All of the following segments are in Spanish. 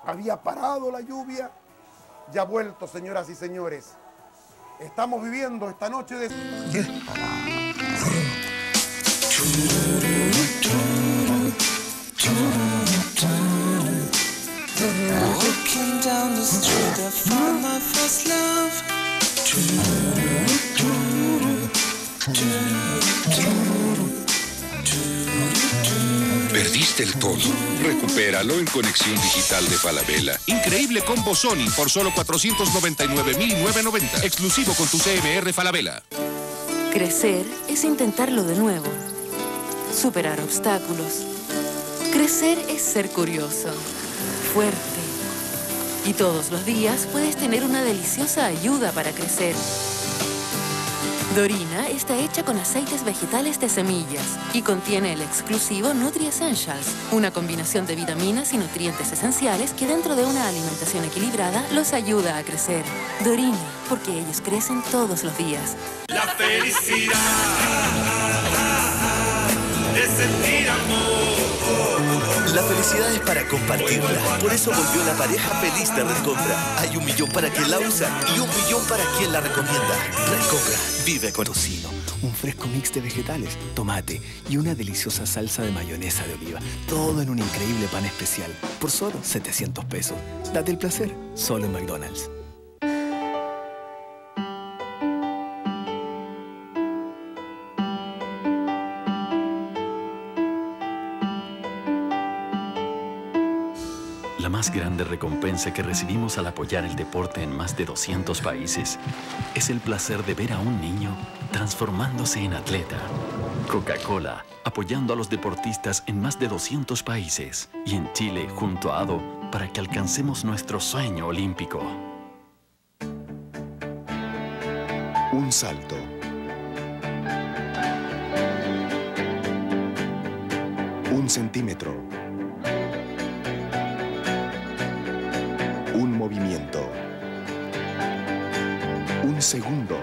había parado la lluvia, ya ha vuelto, señoras y señores. Estamos viviendo esta noche de... Walking down the street, I found my first love. ¿Perdiste el tono? Recupéralo en Conexión Digital de Falabella. Increíble combo Sony por solo 499.990. Exclusivo con tu CMR Falabella. Crecer es intentarlo de nuevo. Superar obstáculos. Crecer es ser curioso, fuerte. Y todos los días puedes tener una deliciosa ayuda para crecer. Dorina está hecha con aceites vegetales de semillas y contiene el exclusivo Nutri Essentials, una combinación de vitaminas y nutrientes esenciales que dentro de una alimentación equilibrada los ayuda a crecer. Dorina, porque ellos crecen todos los días. La felicidad de sentir amor. La felicidad es para compartirla. Por eso volvió la pareja feliz de Recompra. Hay 1 millón para quien la usa y 1 millón para quien la recomienda. Recompra, vive con tocino. Un fresco mix de vegetales, tomate y una deliciosa salsa de mayonesa de oliva. Todo en un increíble pan especial. Por solo 700 pesos. Date el placer, solo en McDonald's. La más grande recompensa que recibimos al apoyar el deporte en más de 200 países es el placer de ver a un niño transformándose en atleta. Coca-Cola, apoyando a los deportistas en más de 200 países y en Chile junto a ADO para que alcancemos nuestro sueño olímpico. Un salto. Un centímetro. Un movimiento. Un segundo.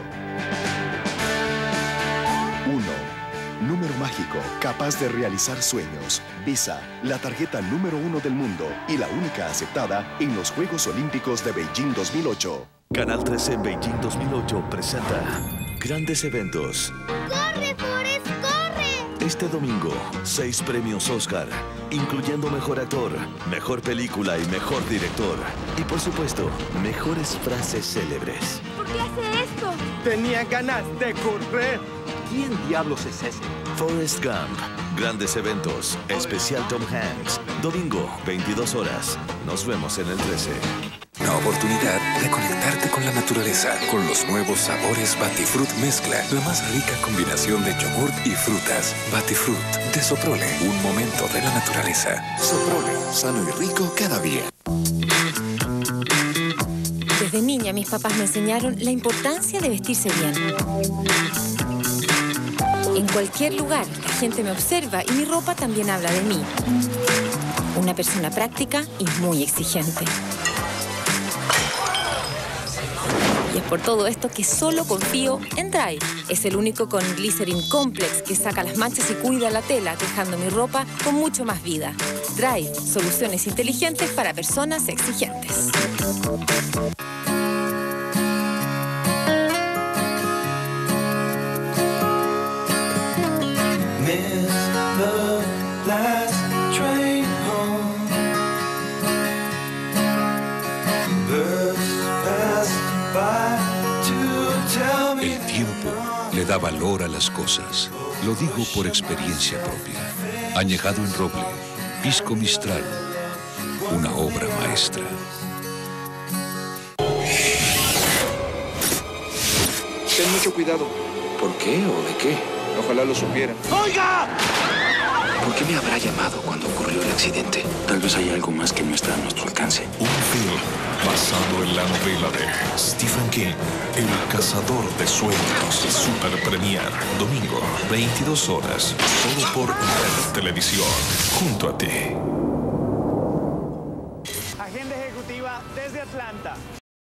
1. Número mágico, capaz de realizar sueños. Visa, la tarjeta número 1 del mundo y la única aceptada en los Juegos Olímpicos de Beijing 2008. Canal 13 Beijing 2008 presenta grandes eventos. ¡Corre, Forrest, corre! Este domingo, 6 premios Oscar, incluyendo Mejor Actor, Mejor Película y Mejor Director. Y por supuesto, mejores frases célebres. ¿Por qué hace esto? Tenía ganas de correr. ¿Quién diablos es ese? Forrest Gump, grandes eventos, especial Tom Hanks. Domingo, 22 horas. Nos vemos en el 13. Una oportunidad de conectarte con la naturaleza con los nuevos sabores Batifruit Mezcla, la más rica combinación de yogurt y frutas. Batifruit de Soprole, un momento de la naturaleza. Soprole, sano y rico cada día. Desde niña mis papás me enseñaron la importancia de vestirse bien. En cualquier lugar la gente me observa y mi ropa también habla de mí. Una persona práctica y muy exigente. Y es por todo esto que solo confío en Dry. Es el único con Glycerin Complex que saca las manchas y cuida la tela, dejando mi ropa con mucho más vida. Dry, soluciones inteligentes para personas exigentes. El tiempo le da valor a las cosas. Lo digo por experiencia propia. Añejado en roble, Pisco Mistral, una obra maestra. Ten mucho cuidado. ¿Por qué o de qué? Ojalá lo supieran. ¡Oiga! ¿Por qué me habrá llamado cuando ocurrió el accidente? Tal vez hay algo más que no está a nuestro alcance. Un film basado en la novela de Stephen King, El cazador de sueños. Super Premier. Domingo, 22 horas. Solo por Red Televisión. Junto a ti. Agenda ejecutiva desde Atlanta.